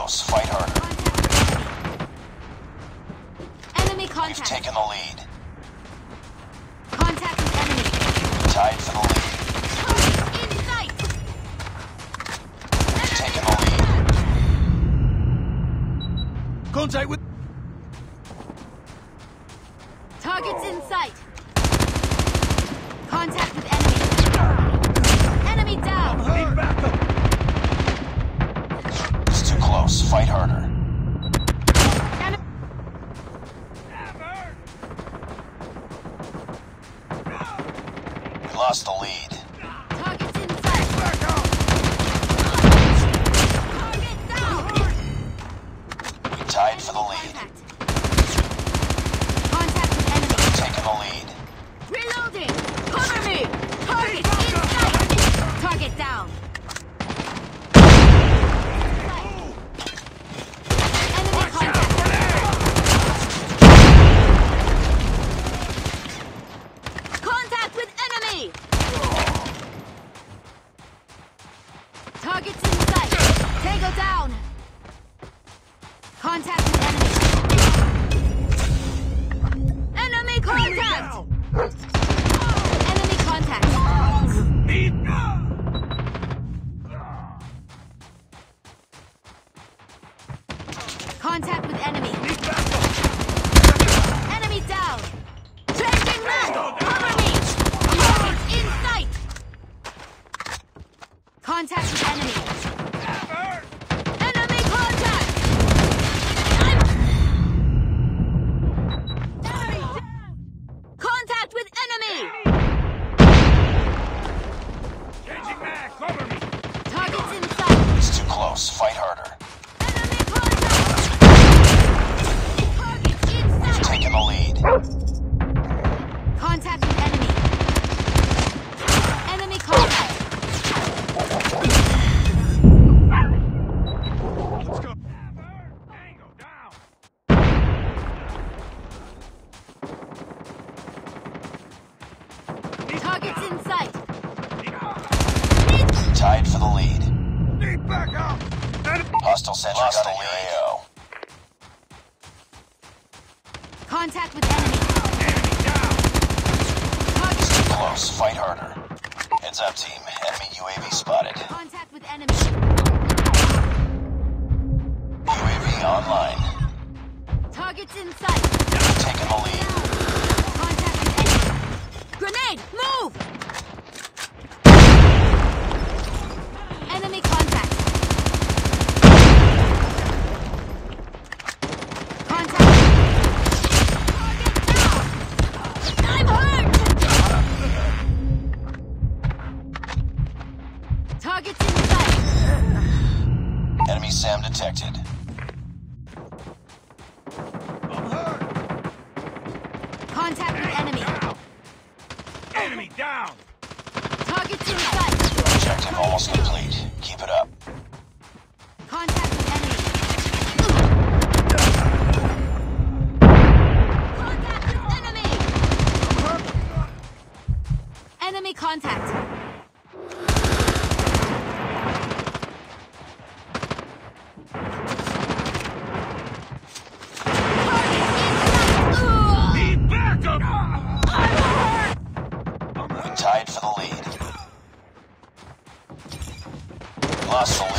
close. Fight harder. Enemy We've contact. taken the lead. Contact with enemy. Tied for the lead. In sight. We've taken the lead. Contact with... Targets in sight. Contact with enemy. Enemy down. Need backup! It's too close. Fight harder. We lost the lead. Targets in sight. Target down. We tied for the lead. Contact with enemy. Taking the lead. Reloading. Cover me. Target in sight. Target down. Enemy contact. Contact with enemy. Targets in sight. Tango down. Contact with enemy. Enemy contact. Enemy contact. Need... Contact with enemy. Need backup! Enemy down. Changing mag. Cover me. Target in sight. Contact with enemy. Enemy contact. Contact with enemy. Changing mag! Cover me! Targets in sight. It's too close. Fight harder. Enemy contact. Target in We've sight. taken the lead. Contact with enemy. Enemy contact. Let's go! Tango down! Targets in sight. Tied for the lead. Need backup! Hostile sentry gun in your AO. Contact with enemy. Enemy down! Target. Too close. Fight harder. Heads up, team. Enemy UAV spotted. Contact with enemy. UAV online. Targets in sight. We've taken the lead. Contact with enemy. Grenade! Move! Enemy contact. Contact. Target down! I'm hurt! Targets in sight. Enemy SAM detected. I'm hurt! Contact with enemy. Enemy down! Targets in sight. Objective almost complete. Keep it up. Contact with enemy. Contact with enemy. Enemy contact. Target in sight. Need backup! We tied for the lead. Lost the lead.